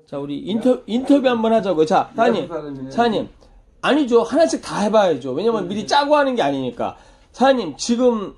자, 우리 인터뷰 한번 하자고요. 자, 사장님. 아니죠. 하나씩 다 해봐야죠. 왜냐면 미리 짜고 하는 게 아니니까. 사장님, 지금,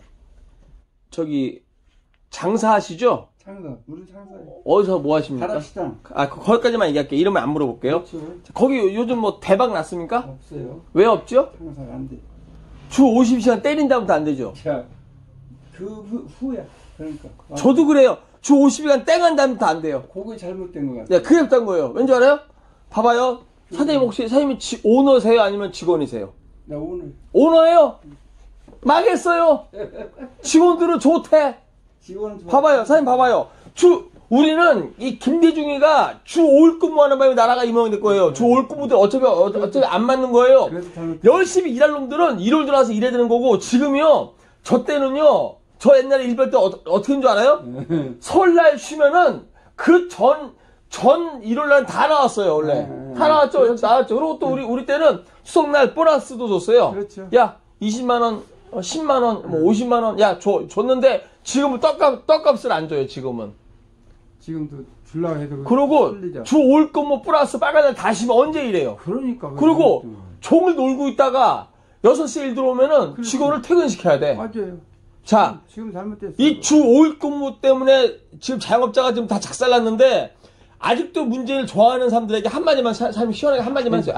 장사하시죠? 우리 장사예요. 어디서 뭐 하십니까? 가락시장. 거기까지만 얘기할게요. 이름은 안 물어볼게요. 그렇죠. 자, 거기 요즘 뭐 대박 났습니까? 없어요. 왜 없죠? 장사가 안 돼. 주 50시간 때린다부터 안 되죠? 자, 그 후야. 그러니까. 저도 그래요. 주 50시간 땡한 다음부터 안 돼요. 그거 잘못된 것 같아. 네, 그게 없단 거예요. 왠지 알아요? 봐봐요. 사장님 혹시 사장님이 오너세요? 아니면 직원이세요? 나 오늘. 오너예요? 망했어요. 직원들은 좋대. 직원은 좀. 봐봐요. 사장님 봐봐요. 우리는 이 김대중이가 주 5일 근무하는 바람에 나라가 이 모양이 될 거예요. 주 5일 근무들 어차피 안 맞는 거예요. 열심히 일할 놈들은 1월 들어와서 일해야 되는 거고, 지금요, 저 때는요, 저 옛날에 일할 때 어떻게 한 줄 알아요? 설날 쉬면은 그 전 1월날 다 나왔어요, 원래. 다 나왔죠. 그렇죠. 나왔죠. 그리고 또 우리 때는 추석날 보너스도 줬어요. 그렇죠. 야, 20만원, 10만원, 뭐 50만원, 야, 줬는데, 지금은 떡값을 안 줘요, 지금은. 지금도 줄라고 해도. 그리고 주 5일 근무 플러스 빨간날 다 쉬면 언제 일해요? 그러니까. 그리고 종일 놀고 있다가 6시에 일 들어오면은 직원을 퇴근시켜야 돼. 맞아요. 자, 지금 잘못됐어요. 이 주 5일 근무 때문에 지금 자영업자가 지금 다 작살났는데, 아직도 문재인을 좋아하는 사람들에게 한마디만, 삶이 시원하게 한마디만 하세요.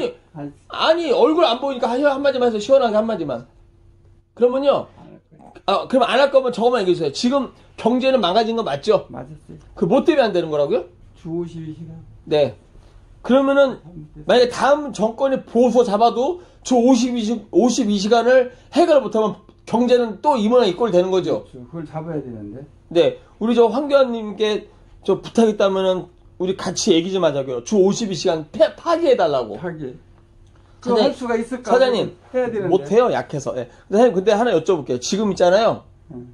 아니, 얼굴 안 보이니까 한마디만 하세요. 시원하게 한마디만. 그러면요, 그럼 안 할 거면 저거만 얘기해주세요. 지금 경제는 망가진 거 맞죠? 맞았어요. 그 뭐 때문에 안 되는 거라고요? 주 52시간. 네. 그러면은, 만약에 다음 정권이 보수 잡아도 주 52시간을 해결을 못하면 경제는 또 이 모양 이 꼴이 되는 거죠. 그렇죠. 그걸 잡아야 되는데. 네. 우리 저 황교안님께 저 부탁 있다면은 우리 같이 얘기 좀 하자고요. 주 52시간 파기해달라고. 파기. 그거 할 수가 있을까? 사장님, 해야 되는데. 못해요, 약해서. 예. 사장님, 근데 하나 여쭤볼게요. 지금 있잖아요.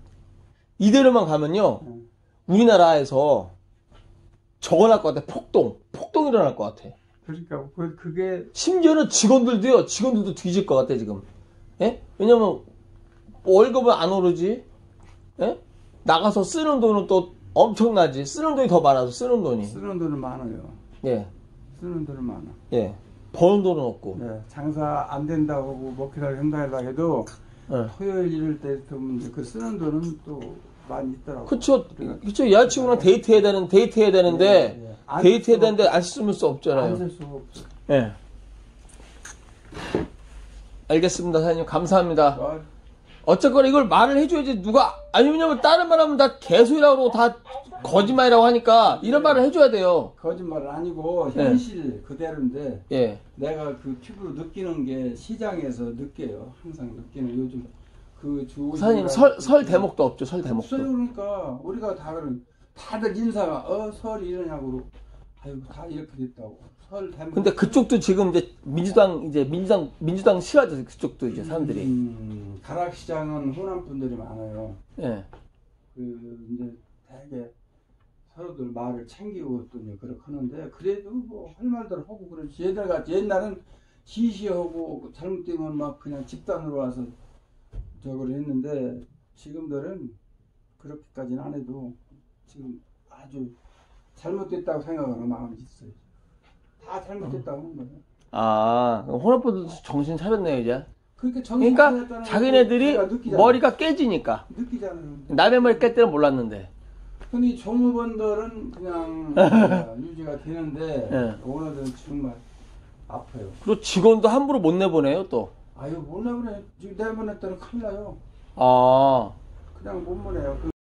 이대로만 가면요. 우리나라에서 저거 날 것 같아. 폭동 일어날 것 같아. 그러니까, 그게. 심지어는 직원들도 뒤질 것 같아, 지금. 예? 왜냐면, 월급은 안 오르지. 예? 나가서 쓰는 돈은 또 엄청나지. 쓰는 돈이 더 많아서, 쓰는 돈이. 쓰는 돈은 많아요. 예. 쓰는 돈은 많아. 예. 버는 돈은 없고. 네. 장사 안 된다고 하고, 먹기를 한다 해도, 예. 토요일 이럴 때 보면 그 쓰는 돈은 또 많이 있더라고요. 그쵸. 여자친구랑 데이트해야 되는데, 예. 데이트해야 되는데 안 쓸 수 없잖아요. 안 쓸 수가 없어. 예. 알겠습니다, 사장님. 감사합니다. 어쨌거나 이걸 말을 해줘야지 왜냐면 다른 말 하면 다 개소리라고 그러고 다 거짓말이라고 하니까 이런 말을 해줘야 돼요. 거짓말은 아니고 현실 그대로인데 예. 내가 그 피부로 느끼는 게 시장에서 느껴요. 항상 느끼는 요즘 그 주 사장님 설 대목도 없죠. 설 대목도. 없어요. 그러니까 우리가 다들 인사가 설이 이러냐고 아이고 다 이렇게 됐다고 설 대목. 근데 그쪽도 지금 이제 민주당 싫어하죠. 그쪽도 이제 사람들이. 가락시장은 호남 분들이 많아요. 예. 이제 되게 서로들 말을 챙기고 또 이제 그렇게 하는데 그래도 뭐 할 말들 하고 그러지. 옛날은 시시하고 잘못되면 막 그냥 집단으로 와서 저걸 했는데 지금들은 그렇게까지는 안 해도 지금 아주 잘못됐다고 생각하는 마음이 있어요. 다 잘못됐다고 하는 거예요. 호남분들도 정신 차렸네요 이제. 그러니까 자기네들이 머리가 깨지니까. 느끼잖아요. 남의 머리 깰 때는 몰랐는데. 근데 종업원들은 그냥 유지가 되는데 오너들은 정말 아파요. 그리고 직원도 함부로 못 내보내요 또. 아유 못 내보내. 지금 내보냈다는 큰일 나요. 아. 그냥 못 보내요.